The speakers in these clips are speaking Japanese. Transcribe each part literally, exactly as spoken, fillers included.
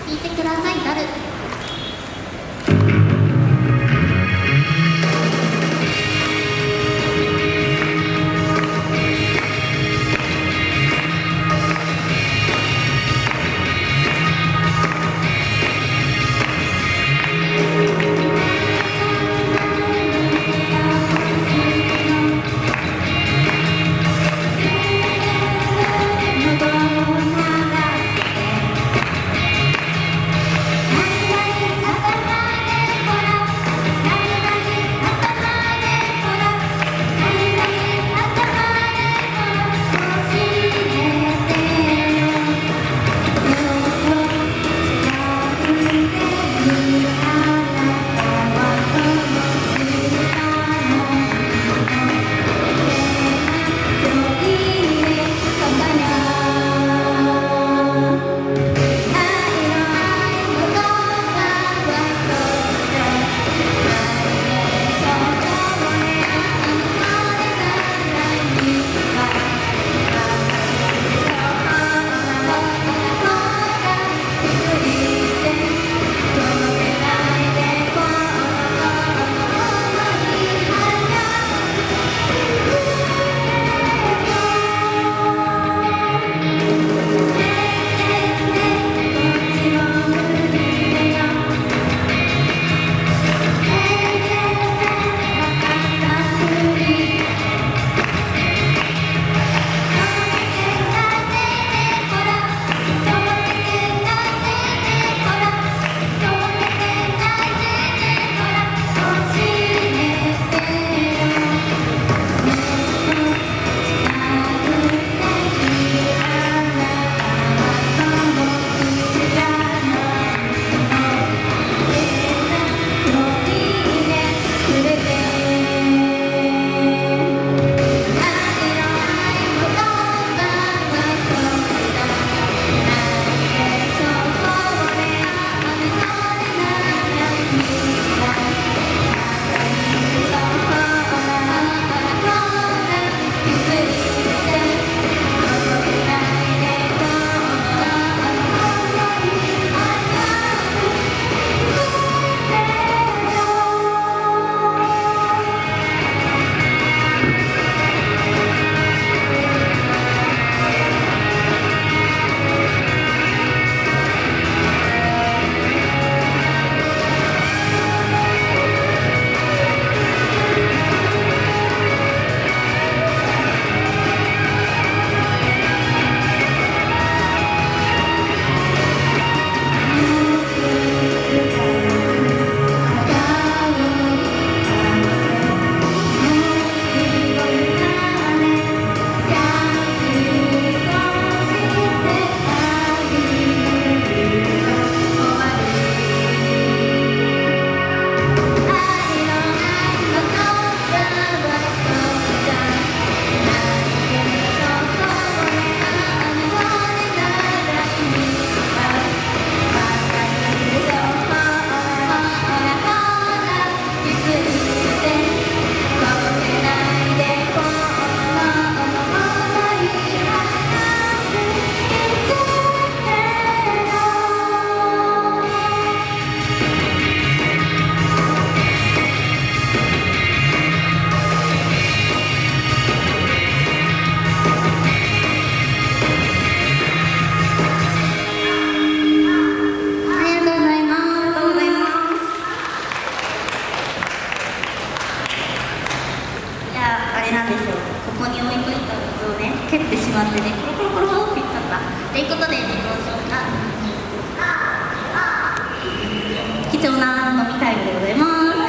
聴いてください。ダル。貴重な飲みタイムでございますと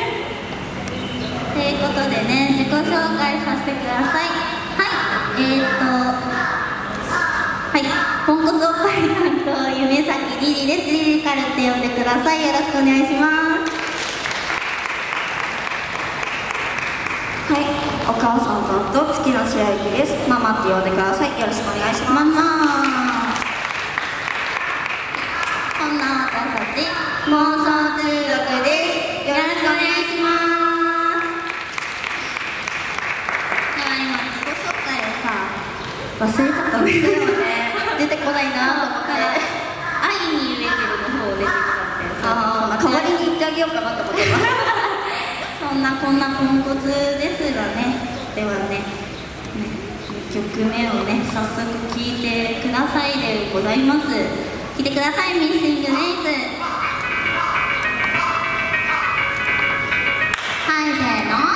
いうことでね、自己紹介させてください。はい、えーとはいポンコツおっぱい担当夢咲リリです。リリカルって呼んでください。よろしくお願いします。 はい、お母さん担当月の白雪です。ママって呼んでください。よろしくお願いします。 ママ。そんな私たち妄想中毒です。 よろしくお願いします。いや今自己紹介をさ忘れちゃったんだよね出てこないなと思って愛に言えてあ代わりに言ってあげようかなと思ってますそんなこんなポンコツですがね、ではね、にきょくめをね早速聴いてくださいでございます。聴いてください。ミッシングデイズ。はい、せーの。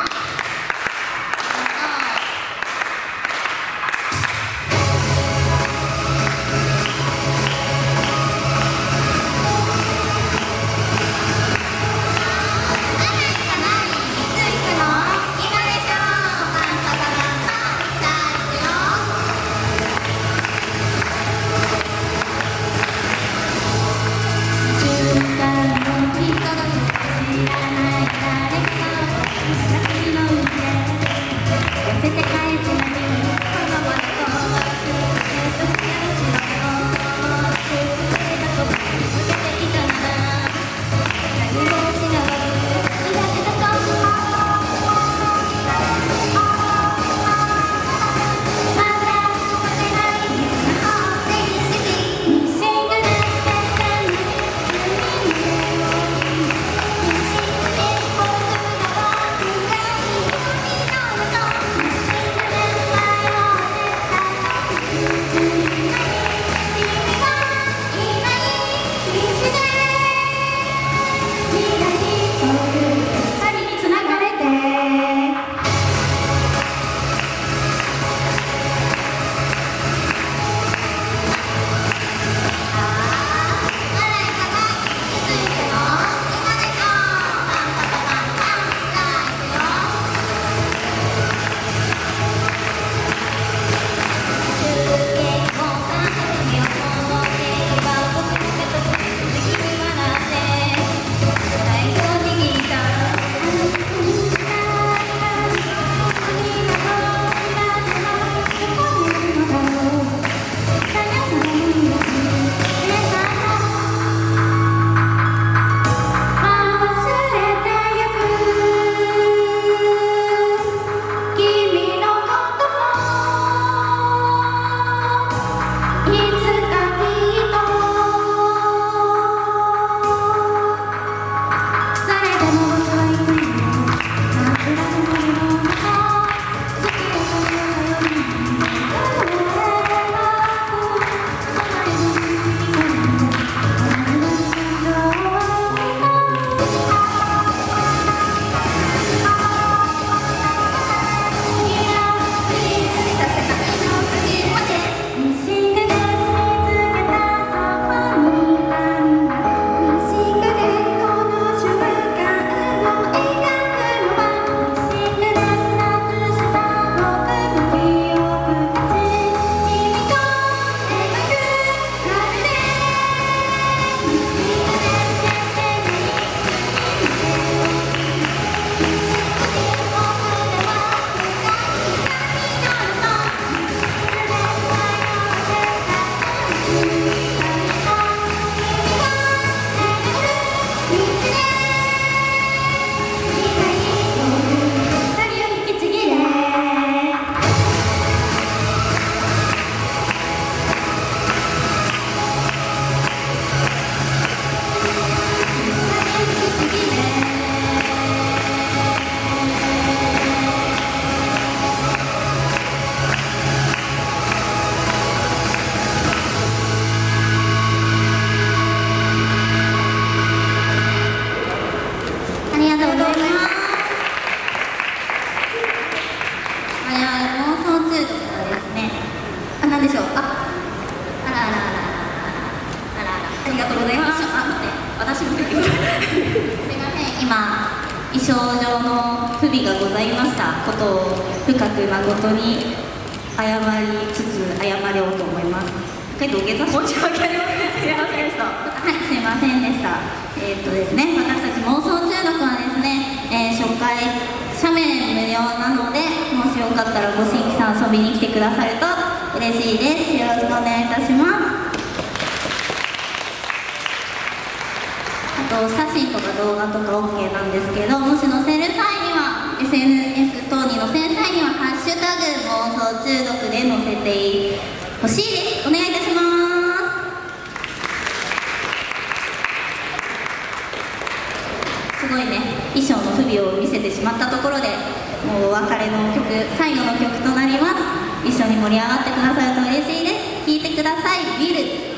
衣装上の不備がございましたことを深く誠に謝りつつ謝ろうと思います。一回土下座し申し訳ありません。すいませんでした。はい、すいませんでした。えー、っとですね、私たち妄想中毒はですね、えー、初回斜面無料なので、もしよかったらご新規さん遊びに来てくださると嬉しいです。よろしくお願いいたします。写真とか動画とか オーケー なんですけど、もし載せる際には エスエヌエス 等に載せる際には「ハッシュタグ妄想中毒」で載せてほしいです。お願いいたします。 別れの曲、最後の曲となります。一緒に盛り上がってくださると嬉しいです。聴いてください。ウィル。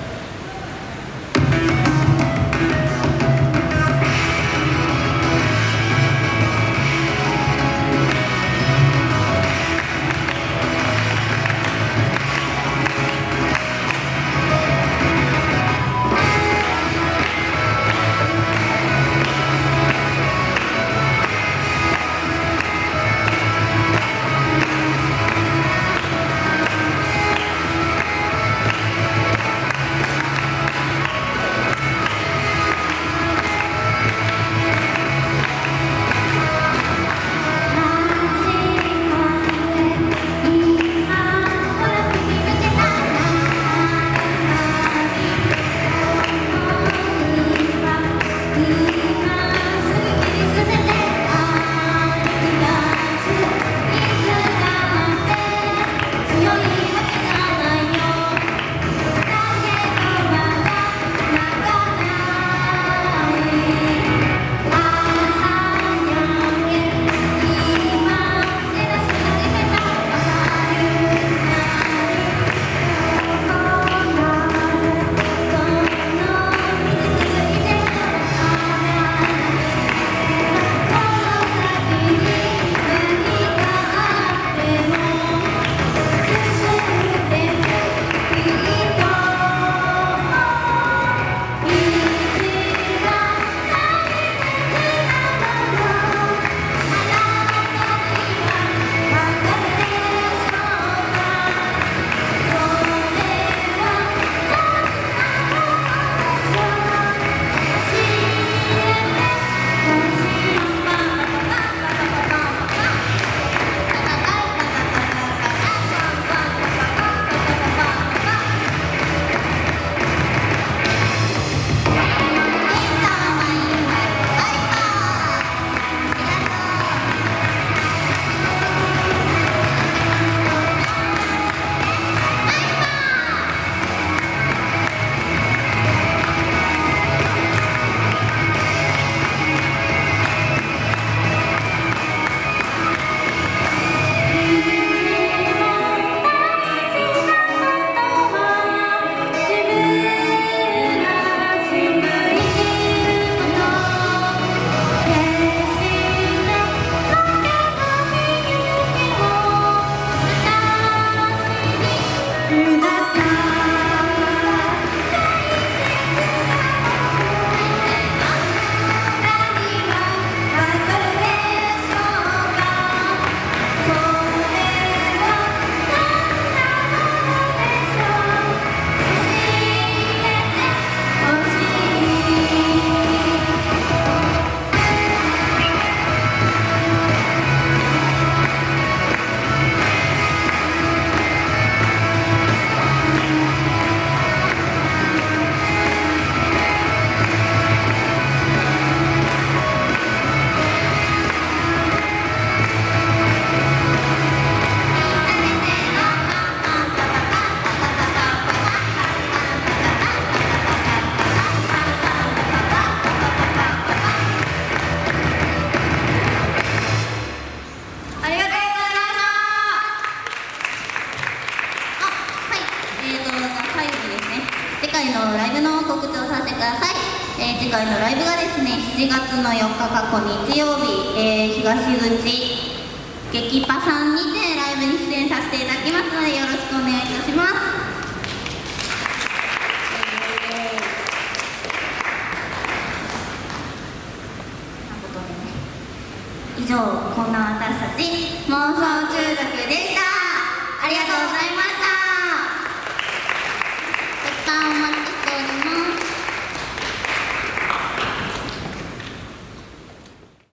次回のライブがですね、しちがつのよっか、過去日曜日、えー、東口劇パさんにてライブに出演させていただきますので、よろしくお願いいたします。以上、こんな私たち妄想中毒でした。